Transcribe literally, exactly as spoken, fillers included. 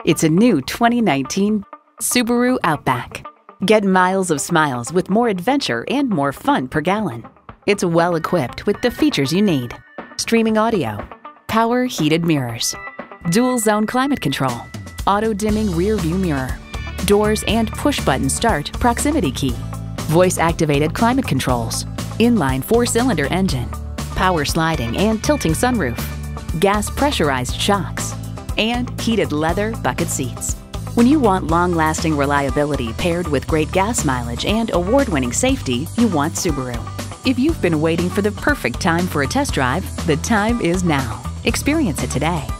It's a new twenty nineteen Subaru Outback. Get miles of smiles with more adventure and more fun per gallon. It's well equipped with the features you need: streaming audio, power heated mirrors, dual zone climate control, auto dimming rear view mirror, doors and push button start proximity key, voice activated climate controls, inline four cylinder engine, power sliding and tilting sunroof, gas pressurized shocks, and heated leather bucket seats. When you want long-lasting reliability paired with great gas mileage and award-winning safety, you want Subaru. If you've been waiting for the perfect time for a test drive, the time is now. Experience it today.